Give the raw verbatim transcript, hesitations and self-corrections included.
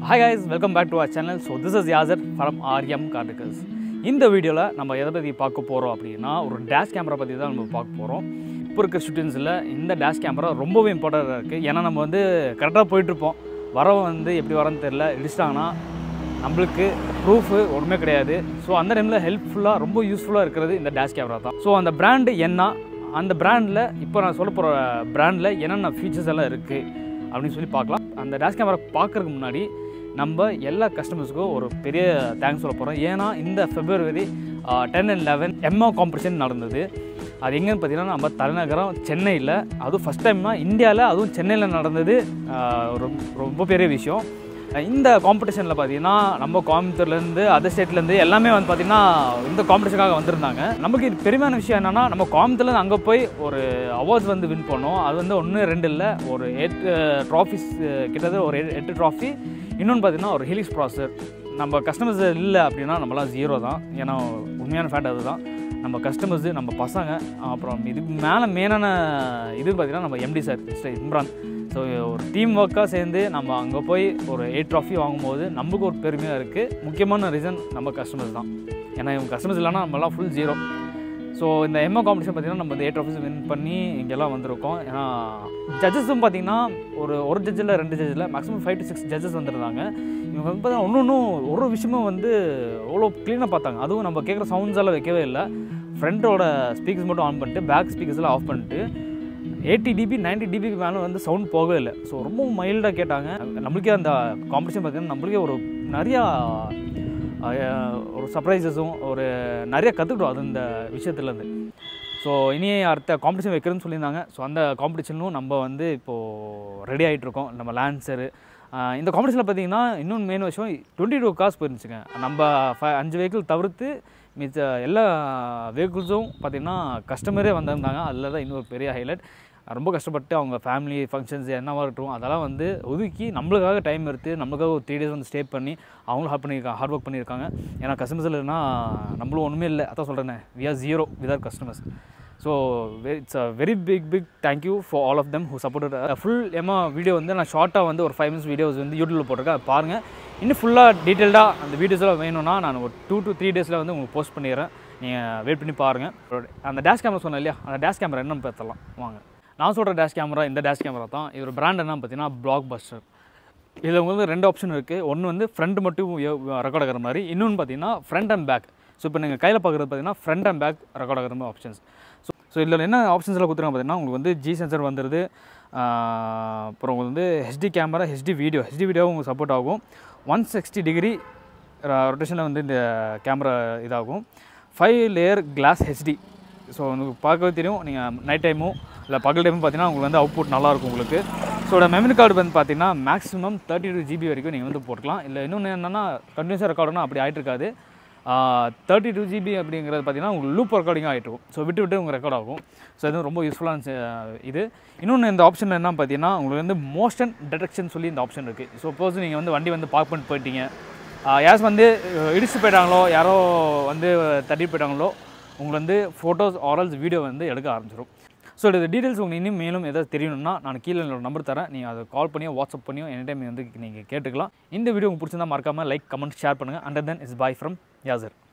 Hi guys, welcome back to our channel. So this is Yazar from R M Carticals. இந்த வீடியோல நம்ம எதை பத்தி பார்க்க போறோம் அப்படினா ஒரு டேஷ் கேமரா பத்தி தான் நம்ம பார்க்க போறோம். இப்போ இருக்க ஸ்டூடண்ட்ஸ்ல இந்த டேஷ் கேமரா ரொம்பவே இம்பார்ட்டன்ட்டா இருக்கு. ஏன்னா நம்ம வந்து கரெக்ட்டா போயிட்டு இருப்போம். வரவங்க வந்து எப்படி வரன்னு தெரியல. இடிச்சிட்டாங்கன்னா நமக்கு ப்ரூஃப் ஒண்ணுமே கிடையாது. சோ அந்த டைம்ல ஹெல்ப்ஃபுல்லா ரொம்ப யூஸ்ஃபுல்லா இருக்குது இந்த டேஷ் கேமரா தான். சோ அந்த பிராண்ட் என்ன, அந்த பிராண்ட்ல இப்போ நான் சொல்ல போற பிராண்ட்ல என்னென்ன ஃபீச்சர்ஸ் எல்லாம் இருக்கு அப்படின்னு சொல்லி பார்க்கலாம். அந்த டேஷ் கேமரா பார்க்கறதுக்கு முன்னாடி நம்ம எல்லா கஸ்டமர்ஸ்க்கும் ஒரு பெரிய தேங்க்ஸ் சொல்ல போகிறோம். ஏன்னா இந்த February ten and eleven MO competition நடந்தது. அது எங்கன்னு பார்த்தீங்கன்னா நம்ம தலைநகரம் சென்னையில், அதுவும் ஃபஸ்ட் டைம்னா இந்தியாவில், அதுவும் சென்னையில் நடந்தது. ரொம்ப பெரிய விஷயம். இந்த காம்படிஷனில் பார்த்தீங்கன்னா நம்ம கோயம்புத்தூர்லேருந்து அதர் ஸ்டேட்லேருந்து எல்லாமே வந்து பார்த்திங்கன்னா இந்த காம்படிஷனுக்காக வந்திருந்தாங்க. நமக்கு இது பெருமையான விஷயம் என்னென்னா, நம்ம கோயம்புத்தூர்லேருந்து அங்கே போய் ஒரு அவார்ட்ஸ் வந்து வின் பண்ணோம். அது வந்து ஒன்று ரெண்டு இல்லை, ஒரு எட்டு ட்ராஃபிஸ் கிட்டத்தட்ட ஒரு எட்டு ட்ராஃபி. இன்னொன்று பார்த்தீங்கன்னா ஒரு ஹெலிக்ஸ் ப்ராசஸர். நம்ம கஸ்டமர்ஸ் இல்லை அப்படின்னா நம்மளாம் ஜீரோ தான். ஏன்னா உண்மையான ஃபேக்ட் அது தான். நம்ம கஸ்டமர்ஸு, நம்ம பசங்க, அப்புறம் இதுக்கு மேலே மெயினான இது பார்த்திங்கன்னா நம்ம MD sir mister Imran. So ஒரு டீம் ஒர்க்காக சேர்ந்து நம்ம அங்கே போய் ஒரு எயிட் ட்ராஃபி வாங்கும்போது நம்மளுக்கு ஒரு பெருமையாக இருக்குது. முக்கியமான ரீசன் நம்ம கஸ்டமர்ஸ் தான். ஏன்னா இவங்க கஸ்டமர்ஸ் இல்லைன்னா நம்மளாம் ஃபுல் ஜீரோ. ஸோ இந்த எம்ஓ காம்படிஷன் பார்த்திங்கன்னா நம்ம இந்த எயிட் ட்ராஃபிஸ் வின் பண்ணி இங்கெல்லாம் வந்திருக்கோம். ஏன்னா ஜட்ஜஸும் பார்த்திங்கன்னா ஒரு ஒரு ஜட்ஜில் ரெண்டு ஜட்ஜில் maximum five to six judges வந்துருந்தாங்க. இவங்க வந்து பார்த்தீங்கன்னா ஒன்று ஒன்றும் ஒரு விஷயமும் வந்து அவ்வளோ க்ளீனாக பார்த்தாங்க. அதுவும் நம்ம கேட்குற சவுண்ட்ஸ் எல்லாம் வைக்கவே இல்லை. ஃப்ரண்ட்டோட ஸ்பீக்கர்ஸ் மட்டும் ஆன் பண்ணிட்டு பேக் ஸ்பீக்கர்ஸ் எல்லாம் ஆஃப் பண்ணிட்டு எயிட்டி டிபி நைன்ட்டி டிபிக்கு மேலே வந்து சவுண்ட் போகவே இல்லை. ஸோ ரொம்ப மைல்டாக கேட்டாங்க. நம்மளுக்கே அந்த காம்படிஷன் பார்த்திங்கன்னா நம்மளுக்கே ஒரு நிறையா ஒரு சர்ப்ரைசஸும் ஒரு நிறைய கற்றுக்கிட்டோம் அது இந்த விஷயத்துலேருந்து. ஸோ இனி அடுத்த காம்படிஷன் வைக்கிறேன்னு சொல்லியிருந்தாங்க. ஸோ அந்த காம்படிஷனும் நம்ம வந்து இப்போது ரெடி ஆகிட்ருக்கோம். நம்ம லான்சரு இந்த காம்படிஷனில் பார்த்திங்கன்னா இன்னொன்று மெயின் விஷயம், டுவெண்ட்டி டூ கார்ஸ் போயிருந்துச்சுங்க. நம்ம ஃபை அஞ்சு வெஹிக்கிள் தவிர்த்து மிச்ச எல்லா வெஹிக்கிள்ஸும் பார்த்திங்கன்னா கஸ்டமரே வந்திருந்தாங்க. அதில் தான் இன்னொரு பெரிய ஹைலைட். ரொம்ப கஷ்டப்பட்டு அவங்க ஃபேமிலி ஃபங்க்ஷன்ஸ் என்னவாக இருக்கட்டும் அதெல்லாம் வந்து ஒதுக்கி நம்மளுக்காக டைம் எடுத்து நம்மளுக்காக ஒரு த்ரீ டேஸ் வந்து ஸ்டே பண்ணி அவங்களும் ஹார்ட் பண்ணியிருக்காங்க, ஹார்ட் ஒர்க் பண்ணியிருக்காங்க. ஏன்னா கஸ்டமர்ஸ் இல்லைன்னா நம்மளும் ஒன்றுமே இல்லை. அதான் சொல்கிறேனே, we are zero without customers. So it's a very big big thank you for all of them who supported. Full எம்மா வீடியோ வந்து நான் ஷார்ட்டாக வந்து ஒரு ஃபைவ் மினிட்ஸ் வீடியோஸ் வந்து யூடியூப்பில் போட்டிருக்கேன். பாருங்கள். இன்னும் ஃபுல்லாக டீட்டெயில்டாக அந்த வீடியோஸ்லாம் வேணும்னா நான் ஒரு டூ டு த்ரீ டேஸில் வந்து உங்களுக்கு போஸ்ட் பண்ணிடுறேன். நீங்கள் வெயிட் பண்ணி பாருங்கள். அந்த டேஷ் கேமரா சொன்னேன் இல்லையா, அந்த டேஷ் கேமரா என்னன்னு பார்த்தலாம் வாங்க. நான் சொல்கிற டேஷ் கேமரா இந்த டேஷ் கேமரா தான். இதோட பிராண்ட் என்ன பார்த்தீங்கன்னா Blockbuster. இதில் உங்களுக்கு ரெண்டு ஆப்ஷன் இருக்குது. ஒன்று வந்து ஃப்ரண்ட் மட்டும் ரெக்கார்ட் ஆகிற மாதிரி, இன்னொன்று பார்த்தீங்கன்னா ஃப்ரண்ட் அண்ட் பேக். ஸோ இப்போ நீங்கள் கையில் பார்க்குறது பார்த்தீங்கன்னா ஃப்ரண்ட் அண்ட் பேக் ரெக்கார்ட் ஆகிற மாதிரி ஆப்ஷன்ஸ். ஸோ ஸோ இதில் என்ன ஆப்ஷன்ஸில் கொடுத்துருக்காங்க பார்த்தீங்கன்னா உங்களுக்கு வந்து ஜி சென்சர் வந்துடுது. அப்புறம் உங்களுக்கு வந்து HD camera, HD video HD வீடியோவும் உங்களுக்கு சப்போர்ட் ஆகும். ஒன் சிக்ஸ்டி டிகிரி ரொட்டேஷனில் வந்து இந்த கேமரா இதாகும். Five layer glass HD. So உங்களுக்கு பார்க்கவே தெரியும். நீங்கள் நைட் டைமும் இல்லை பகல் டைமும் பார்த்தீங்கன்னா உங்களுக்கு வந்து அவுட்புட் நல்லாயிருக்கும் உங்களுக்கு. ஸோ மெமரி கார்டு வந்து பார்த்தீங்கன்னா மேக்ஸிமம் தேர்ட்டி டூ ஜிபி வரைக்கும் நீங்கள் வந்து போட்டுக்கலாம். இல்லை இன்னொன்று என்னென்னா கண்டினியூஸாக ரெக்கார்டுனா அப்படி ஆகிட்டு இருக்காது. தேர்ட்டி டூ ஜிபி அப்படிங்கிறது பார்த்தீங்கன்னா உங்களுக்கு லூப் ரெக்கார்டிங்காக ஆகிட்டு இருக்கும். ஸோ விட்டு விட்டு உங்கள் ரெக்கார்ட் ஆகும். ஸோ இது ரொம்ப யூஸ்ஃபுல்லான இது. இன்னொன்று இந்த ஆப்ஷன் என்ன பார்த்தீங்கன்னா உங்களுக்கு வந்து மோஷன் டிடெக்ஷன் சொல்லி இந்த ஆப்ஷன் இருக்குது. ஸோ சப்போஸ் நீங்கள் வந்து வண்டி வந்து பார்க் பண்ணிட்டு போயிட்டீங்க, யாஸ் வந்து இடிச்சு போயிட்டாங்களோ, யாரோ வந்து தட்டி போயிட்டாங்களோ, உங்களுக்கு வந்து ஃபோட்டோஸ் ஆரல்ஸ் வீடியோ வந்து எடுக்க ஆரம்பிச்சிடும். ஸோ இது டீட்டெயில்ஸ் உங்களுக்கு இன்னும் மேலும் எதாவது தெரியணும்னா நான் கீழே என்னோட நம்பர் தரேன். நீங்கள் அதை கால் பண்ணியோ வாட்ஸ்அப் பண்ணியோ எனி டைம் வந்து நீங்கள் கேட்டுக்கலாம். இந்த வீடியோ உங்களுக்கு பிடிச்சிருந்தா மறக்காமல் லைக், கமெண்ட், ஷேர் பண்ணுங்கள். Under then is bye from Yasar.